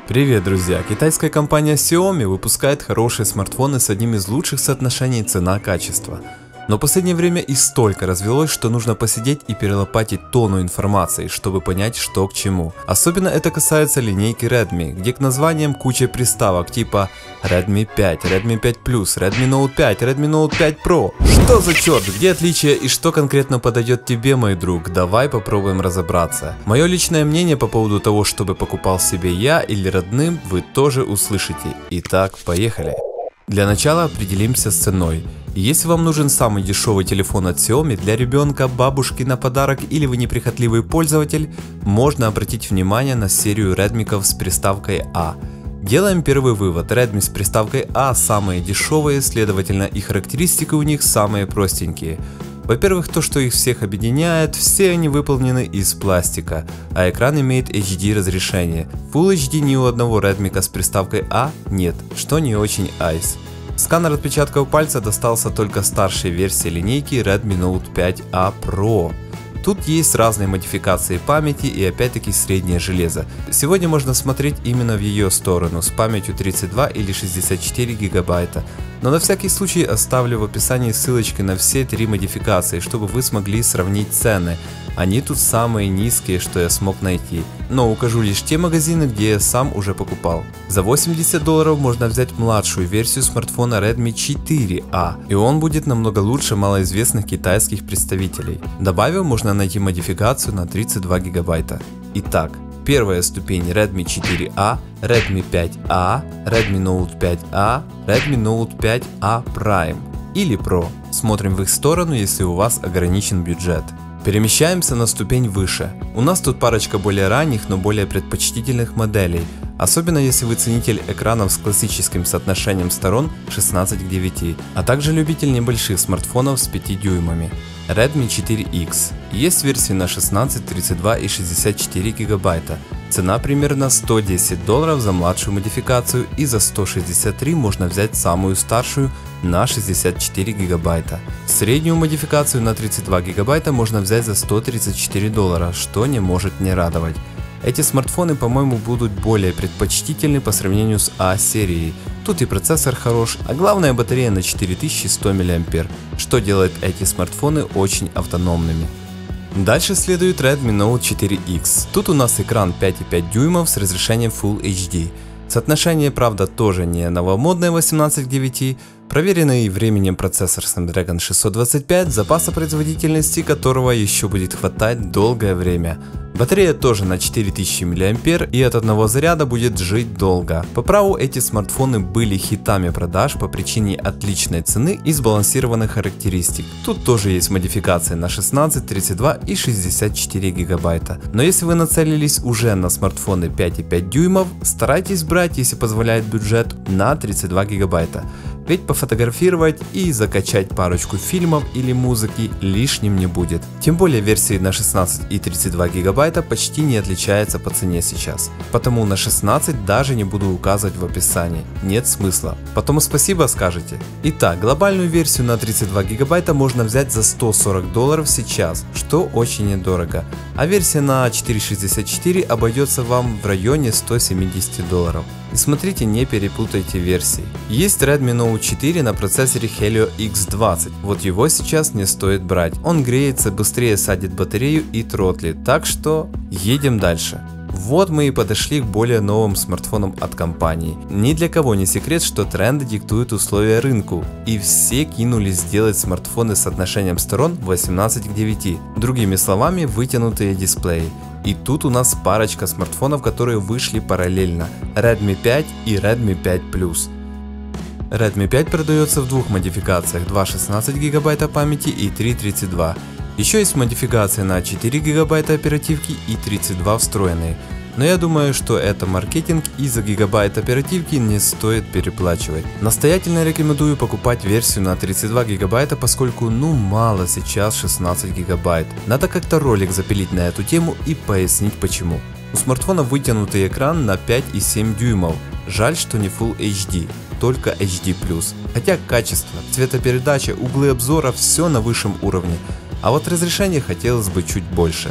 Привет, друзья! Китайская компания Xiaomi выпускает хорошие смартфоны с одним из лучших соотношений цена-качество. Но в последнее время их столько развелось, что нужно посидеть и перелопатить тонну информации, чтобы понять, что к чему. Особенно это касается линейки Redmi, где к названиям куча приставок типа Redmi 5, Redmi 5 Plus, Redmi Note 5, Redmi Note 5 Pro. Что за черт? Где отличие и что конкретно подойдет тебе, мой друг? Давай попробуем разобраться. Мое личное мнение по поводу того, чтобы покупал себе я или родным, вы тоже услышите. Итак, поехали. Для начала определимся с ценой. Если вам нужен самый дешевый телефон от Xiaomi для ребенка, бабушки на подарок или вы неприхотливый пользователь, можно обратить внимание на серию Redmi-ков с приставкой A. Делаем первый вывод: Redmi с приставкой A самые дешевые, следовательно и характеристики у них самые простенькие. Во-первых, то, что их всех объединяет, все они выполнены из пластика, а экран имеет HD разрешение. Full HD ни у одного Redmi с приставкой A нет, что не очень айс. Сканер отпечатков пальца достался только старшей версии линейки Redmi Note 5A Pro. Тут есть разные модификации памяти и опять-таки среднее железо. Сегодня можно смотреть именно в ее сторону с памятью 32 или 64 гигабайта. Но на всякий случай оставлю в описании ссылочки на все три модификации, чтобы вы смогли сравнить цены. Они тут самые низкие, что я смог найти. Но укажу лишь те магазины, где я сам уже покупал. За $80 можно взять младшую версию смартфона Redmi 4A, и он будет намного лучше малоизвестных китайских представителей. Добавив, можно найти модификацию на 32 гигабайта. Итак, первая ступень Redmi 4A, Redmi 5A, Redmi Note 5A, Redmi Note 5A Prime или Pro. Смотрим в их сторону, если у вас ограничен бюджет. Перемещаемся на ступень выше. У нас тут парочка более ранних, но более предпочтительных моделей, особенно если вы ценитель экранов с классическим соотношением сторон 16 к 9, а также любитель небольших смартфонов с 5 дюймами. Redmi 4X. Есть версии на 16, 32 и 64 гигабайта. Цена примерно $110 за младшую модификацию, и за 163 можно взять самую старшую на 64 гигабайта. Среднюю модификацию на 32 гигабайта можно взять за $134, что не может не радовать. Эти смартфоны, по-моему, будут более предпочтительны по сравнению с A-серией. Тут и процессор хорош, а главное батарея на 4100 мАч, что делает эти смартфоны очень автономными. Дальше следует Redmi Note 4X. Тут у нас экран 5,5 дюймов с разрешением Full HD. Соотношение, правда, тоже не новомодное 18 к 9, проверенный временем процессор Snapdragon 625, запаса производительности которого еще будет хватать долгое время. Батарея тоже на 4000 мАч и от одного заряда будет жить долго. По праву эти смартфоны были хитами продаж по причине отличной цены и сбалансированных характеристик. Тут тоже есть модификации на 16, 32 и 64 гигабайта. Но если вы нацелились уже на смартфоны 5,5 дюймов, старайтесь брать, если позволяет бюджет, на 32 гигабайта. Ведь пофотографировать и закачать парочку фильмов или музыки лишним не будет. Тем более версии на 16 и 32 гигабайта почти не отличаются по цене сейчас. Потому на 16 даже не буду указывать в описании. Нет смысла. Потом спасибо скажете. Итак, глобальную версию на 32 гигабайта можно взять за $140 сейчас, что очень недорого. А версия на 464 обойдется вам в районе $170. И смотрите, не перепутайте версии. Есть Redmi Note 4 на процессоре Helio X20, вот его сейчас не стоит брать. Он греется, быстрее садит батарею и тротлит, так что едем дальше. Вот мы и подошли к более новым смартфонам от компании. Ни для кого не секрет, что тренды диктуют условия рынку, и все кинулись делать смартфоны с отношением сторон 18 к 9, другими словами, вытянутые дисплеи. И тут у нас парочка смартфонов, которые вышли параллельно: Redmi 5 и Redmi 5 Plus. Redmi 5 продается в двух модификациях: 2 16 гигабайта памяти и 3 32. Еще есть модификация на 4 гигабайта оперативки и 32 встроенные. Но я думаю, что это маркетинг, и за гигабайт оперативки не стоит переплачивать. Настоятельно рекомендую покупать версию на 32 гигабайта, поскольку мало сейчас 16 гигабайт. Надо как-то ролик запилить на эту тему и пояснить почему. У смартфона вытянутый экран на 5,7 дюймов. Жаль, что не Full HD, только HD+. Хотя качество, цветопередача, углы обзора все на высшем уровне. А вот разрешение хотелось бы чуть больше.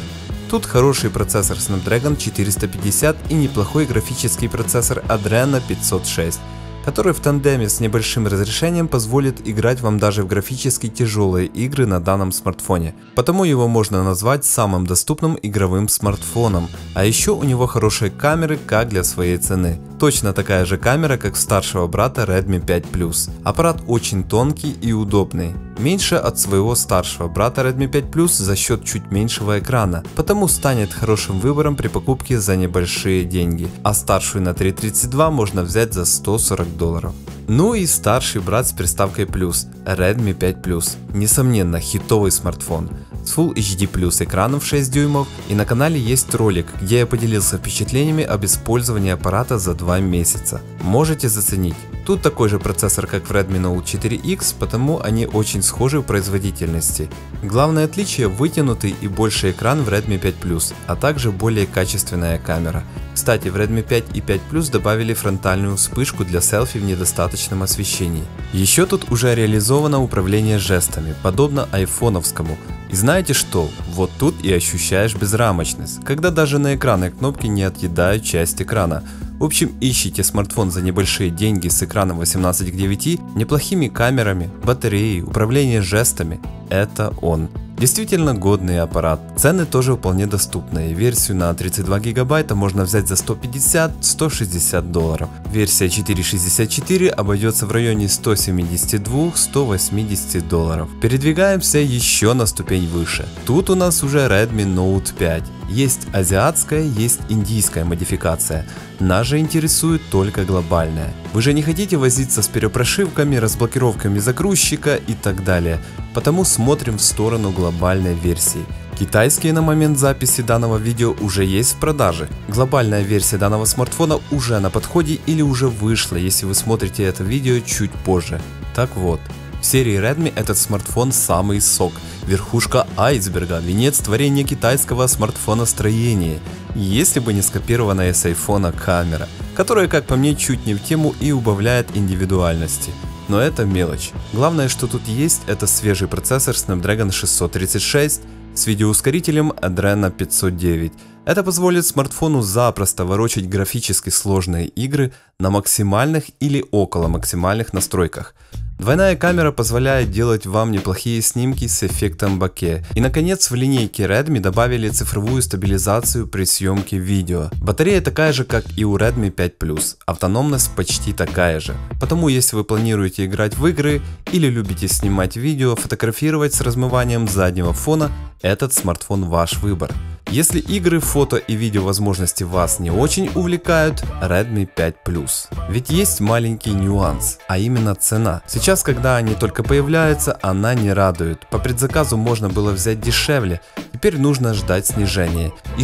Тут хороший процессор Snapdragon 450 и неплохой графический процессор Adreno 506, который в тандеме с небольшим разрешением позволит играть вам даже в графически тяжелые игры на данном смартфоне. Потому его можно назвать самым доступным игровым смартфоном. А еще у него хорошие камеры как для своей цены. Точно такая же камера, как у старшего брата Redmi 5 Plus. Аппарат очень тонкий и удобный. Меньше от своего старшего брата Redmi 5 Plus за счет чуть меньшего экрана, потому станет хорошим выбором при покупке за небольшие деньги, а старшую на 332 можно взять за $140. Ну и старший брат с приставкой Plus, Redmi 5 Plus. Несомненно, хитовый смартфон с Full HD Plus экраном в 6 дюймов, и на канале есть ролик, где я поделился впечатлениями об использовании аппарата за 2 месяца. Можете заценить. Тут такой же процессор, как в Redmi Note 4X, потому они очень схожи в производительности. Главное отличие — вытянутый и больший экран в Redmi 5 Plus, а также более качественная камера. Кстати, в Redmi 5 и 5 Plus добавили фронтальную вспышку для селфи в недостаточном освещении. Еще тут уже реализовано управление жестами, подобно айфоновскому. И знаете что? Вот тут и ощущаешь безрамочность, когда даже на экранной кнопки не отъедают часть экрана. В общем, ищите смартфон за небольшие деньги с экраном 18:9, неплохими камерами, батареей, управлением жестами. Это он. Действительно годный аппарат. Цены тоже вполне доступные. Версию на 32 гигабайта можно взять за $150–160. Версия 464 обойдется в районе $172–180. Передвигаемся еще на ступень выше. Тут у нас уже Redmi Note 5. Есть азиатская, есть индийская модификация. Нас же интересует только глобальная. Вы же не хотите возиться с перепрошивками, разблокировками загрузчика и так далее. Потому смотрим в сторону глобальной версии. Китайские на момент записи данного видео уже есть в продаже. Глобальная версия данного смартфона уже на подходе или уже вышла, если вы смотрите это видео чуть позже. Так вот. В серии Redmi этот смартфон самый сок, верхушка айсберга, венец творения китайского смартфоностроения. Если бы не скопированная с айфона камера, которая, как по мне, чуть не в тему и убавляет индивидуальности. Но это мелочь. Главное, что тут есть, это свежий процессор Snapdragon 636 с видеоускорителем Adreno 509. Это позволит смартфону запросто ворочать графически сложные игры на максимальных или около максимальных настройках. Двойная камера позволяет делать вам неплохие снимки с эффектом боке. И наконец в линейке Redmi добавили цифровую стабилизацию при съемке видео. Батарея такая же, как и у Redmi 5 Plus. Автономность почти такая же. Потому если вы планируете играть в игры или любите снимать видео, фотографировать с размыванием заднего фона, этот смартфон ваш выбор. Если игры, фото и видео возможности вас не очень увлекают, Redmi 5 Plus. Ведь есть маленький нюанс, а именно цена. Сейчас, когда они только появляются, она не радует. По предзаказу можно было взять дешевле, теперь нужно ждать снижения. И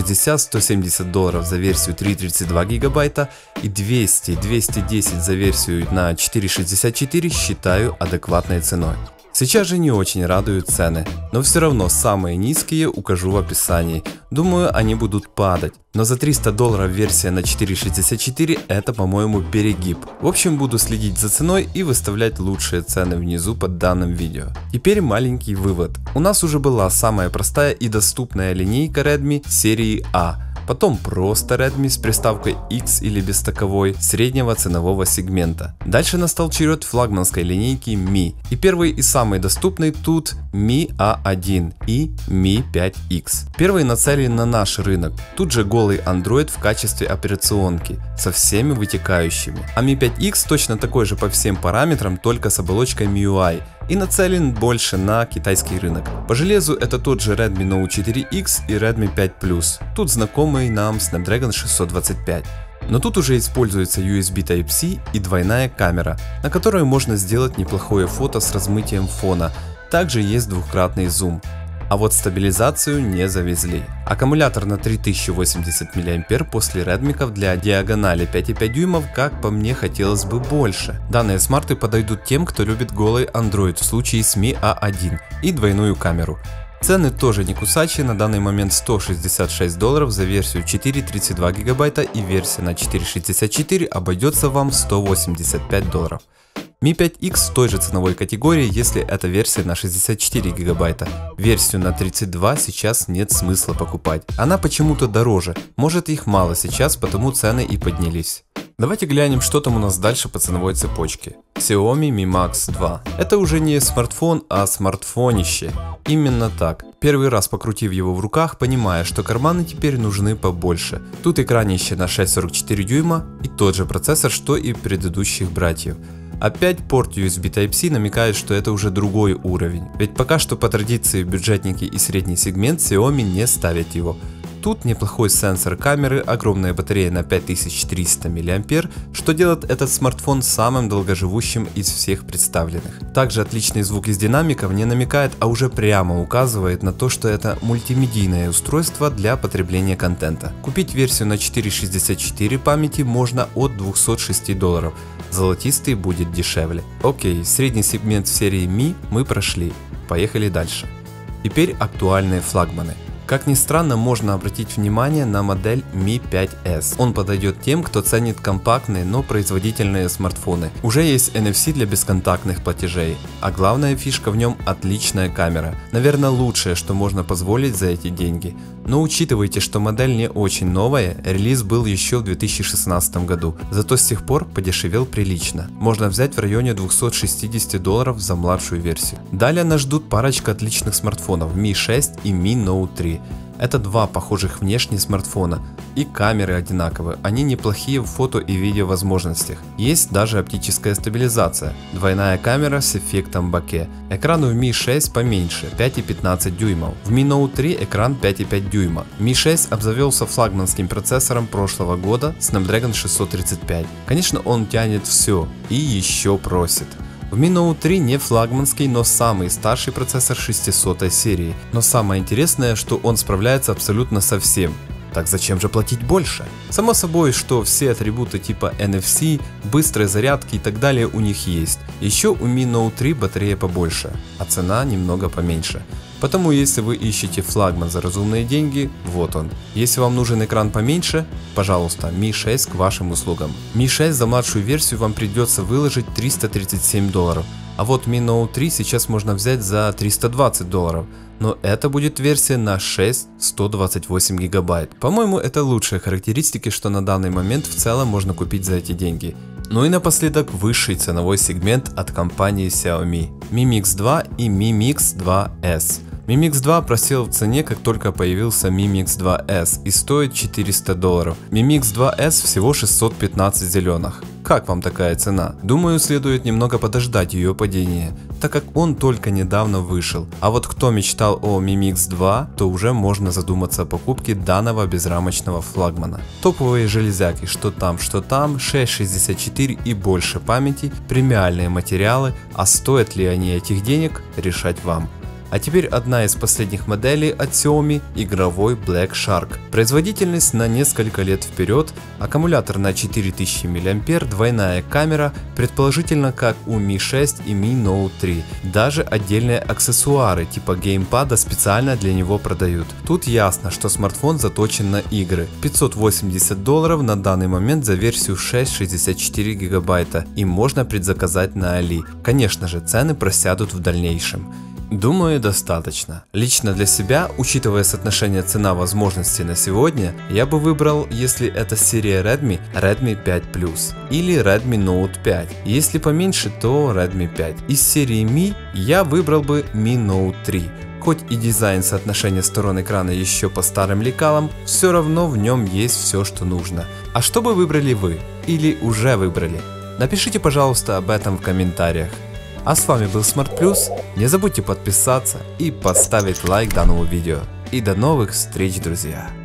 $160–170 за версию 332 гигабайта и $200–210 за версию на 464 считаю адекватной ценой. Сейчас же не очень радуют цены, но все равно самые низкие укажу в описании. Думаю, они будут падать, но за $300 версия на 464 это, по-моему, перегиб. В общем, буду следить за ценой и выставлять лучшие цены внизу под данным видео. Теперь маленький вывод. У нас уже была самая простая и доступная линейка Redmi серии A. Потом просто Redmi с приставкой X или без таковой среднего ценового сегмента. Дальше настал черед флагманской линейки Mi. И первый и самый доступный тут Mi A1 и Mi 5X. Первый нацелен на наш рынок. Тут же голый Android в качестве операционки со всеми вытекающими. А Mi 5X точно такой же по всем параметрам, только с оболочкой MIUI. И нацелен больше на китайский рынок. По железу это тот же Redmi Note 4X и Redmi 5 Plus. Тут знакомый нам Snapdragon 625. Но тут уже используется USB Type-C и двойная камера, на которой можно сделать неплохое фото с размытием фона. Также есть двукратный зум. А вот стабилизацию не завезли. Аккумулятор на 3080 мАh после Redmi для диагонали 5,5 дюймов, как по мне, хотелось бы больше. Данные смарты подойдут тем, кто любит голый Android в случае с Mi A1 и двойную камеру. Цены тоже не кусачие, на данный момент $166 за версию 432 гигабайта и версия на 464 обойдется вам в $185. Mi 5X в той же ценовой категории, если это версия на 64 гигабайта. Версию на 32 сейчас нет смысла покупать. Она почему-то дороже, может их мало сейчас, потому цены и поднялись. Давайте глянем, что там у нас дальше по ценовой цепочке. Xiaomi Mi Max 2. Это уже не смартфон, а смартфонище. Именно так. Первый раз покрутив его в руках, понимая, что карманы теперь нужны побольше. Тут экранище на 6,44 дюйма и тот же процессор, что и предыдущих братьев. Опять порт USB Type-C намекает, что это уже другой уровень. Ведь пока что по традиции бюджетники и средний сегмент Xiaomi не ставят его. Тут неплохой сенсор камеры, огромная батарея на 5300 мАh, что делает этот смартфон самым долгоживущим из всех представленных. Также отличный звук из динамиков не намекает, а уже прямо указывает на то, что это мультимедийное устройство для потребления контента. Купить версию на 4,64 памяти можно от $206. Золотистый будет дешевле. Окей, средний сегмент в серии Mi мы прошли. Поехали дальше. Теперь актуальные флагманы. Как ни странно, можно обратить внимание на модель Mi 5S. Он подойдет тем, кто ценит компактные, но производительные смартфоны. Уже есть NFC для бесконтактных платежей, а главная фишка в нем — отличная камера. Наверное, лучшее, что можно позволить за эти деньги. Но учитывайте, что модель не очень новая, релиз был еще в 2016 году, зато с тех пор подешевел прилично. Можно взять в районе $260 за младшую версию. Далее нас ждут парочка отличных смартфонов Mi 6 и Mi Note 3. Это два похожих внешне смартфона, и камеры одинаковые, они неплохие в фото и видео возможностях. Есть даже оптическая стабилизация, двойная камера с эффектом боке. Экран в Mi 6 поменьше, 5,15 дюймов. В Mi Note 3 экран 5,5 дюйма. Mi 6 обзавелся флагманским процессором прошлого года Snapdragon 635. Конечно, он тянет все и еще просит. В Mi Note 3 не флагманский, но самый старший процессор 600 серии. Но самое интересное, что он справляется абсолютно со всем. Так зачем же платить больше? Само собой, что все атрибуты типа NFC, быстрой зарядки и так далее у них есть. Еще у Mi Note 3 батарея побольше, а цена немного поменьше. Потому если вы ищете флагман за разумные деньги, вот он. Если вам нужен экран поменьше, пожалуйста, Mi 6 к вашим услугам. Mi 6 за младшую версию вам придется выложить $337. А вот Mi Note 3 сейчас можно взять за $320. Но это будет версия на 6 128 гигабайт. По-моему, это лучшие характеристики, что на данный момент в целом можно купить за эти деньги. Ну и напоследок высший ценовой сегмент от компании Xiaomi. Mi Mix 2 и Mi Mix 2S. Mi Mix 2 просел в цене, как только появился Mi Mix 2S и стоит $400. Mi Mix 2S всего 615 зеленых. Как вам такая цена? Думаю, следует немного подождать ее падения, так как он только недавно вышел. А вот кто мечтал о Mi Mix 2, то уже можно задуматься о покупке данного безрамочного флагмана. Топовые железяки, что там, 6,64 и больше памяти, премиальные материалы, а стоят ли они этих денег, решать вам. А теперь одна из последних моделей от Xiaomi – игровой Black Shark. Производительность на несколько лет вперед, аккумулятор на 4000 мАh, двойная камера, предположительно как у Mi 6 и Mi Note 3. Даже отдельные аксессуары типа геймпада специально для него продают. Тут ясно, что смартфон заточен на игры. $580 на данный момент за версию 6,64 гигабайта и можно предзаказать на Али. Конечно же, цены просядут в дальнейшем. Думаю, достаточно. Лично для себя, учитывая соотношение цена-возможности на сегодня, я бы выбрал, если это серия Redmi, Redmi 5 Plus или Redmi Note 5. Если поменьше, то Redmi 5. Из серии Mi я выбрал бы Mi Note 3. Хоть и дизайн соотношения сторон экрана еще по старым лекалам, все равно в нем есть все, что нужно. А что бы выбрали вы? Или уже выбрали? Напишите, пожалуйста, об этом в комментариях. А с вами был Smart Plus, не забудьте подписаться и поставить лайк данному видео. И до новых встреч, друзья!